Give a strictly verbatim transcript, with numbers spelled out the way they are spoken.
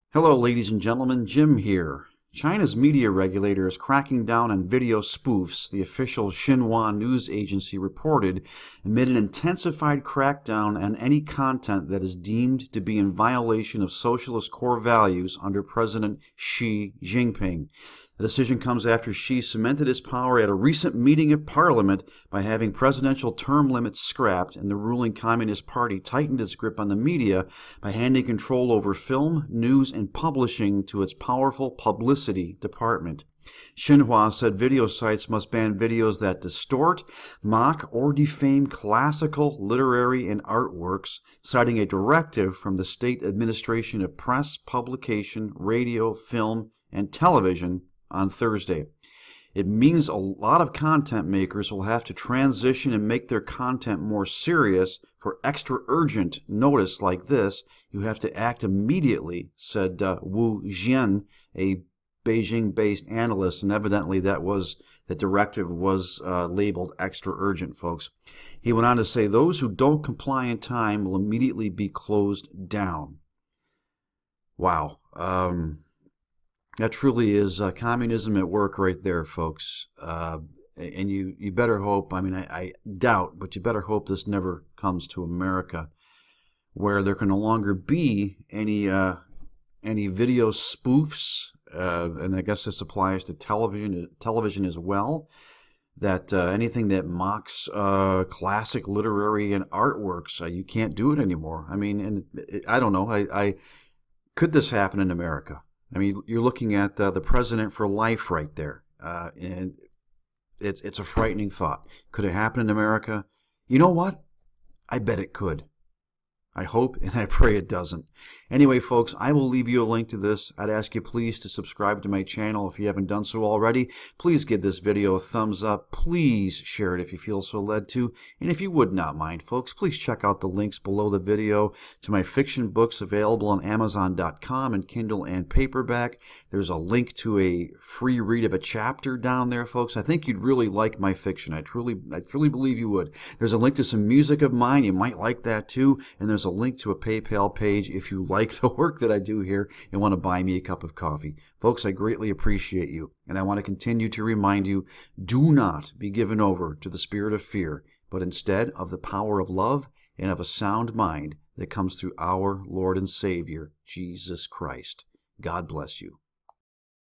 Hello, ladies and gentlemen, Jim here. China's media regulator is cracking down on video spoofs, the official Xinhua news agency reported, amid an intensified crackdown on any content that is deemed to be in violation of socialist core values under President Xi Jinping. The decision comes after Xi cemented his power at a recent meeting of Parliament by having presidential term limits scrapped, and the ruling Communist Party tightened its grip on the media by handing control over film, news, and publishing to its powerful publicity department. Xinhua said video sites must ban videos that distort, mock, or defame classical, literary, and artworks, citing a directive from the State Administration of Press, Publication, Radio, Film, and Television on Thursday. It means a lot of content makers will have to transition and make their content more serious. For extra urgent notice like this, you have to act immediately, said uh, Wu Jian, a Beijing-based analyst, and evidently that was the directive was uh, labeled extra urgent, folks. He went on to say those who don't comply in time will immediately be closed down. Wow. Um, That truly is uh, communism at work right there, folks. Uh, and you, you better hope, I mean, I, I doubt, but you better hope this never comes to America, where there can no longer be any, uh, any video spoofs, uh, and I guess this applies to television, television as well, that uh, anything that mocks uh, classic literary and artworks, uh, you can't do it anymore. I mean, and it, I don't know, I, I, could this happen in America? I mean, you're looking at uh, the president for life right there, uh, and it's it's a frightening thought. Could it happen in America? You know what? I bet it could. I hope and I pray it doesn't. Anyway, folks, I will leave you a link to this. I'd ask you please to subscribe to my channel if you haven't done so already. Please give this video a thumbs up. Please share it if you feel so led to. And if you would not mind, folks, please check out the links below the video to my fiction books available on Amazon dot com and Kindle and paperback. There's a link to a free read of a chapter down there, folks. I think you'd really like my fiction. I truly, I truly believe you would. There's a link to some music of mine. You might like that too. And there's a link to a PayPal page if you like the work that I do here and want to buy me a cup of coffee. Folks, I greatly appreciate you, and I want to continue to remind you, do not be given over to the spirit of fear, but instead of the power of love and of a sound mind that comes through our Lord and Savior, Jesus Christ. God bless you.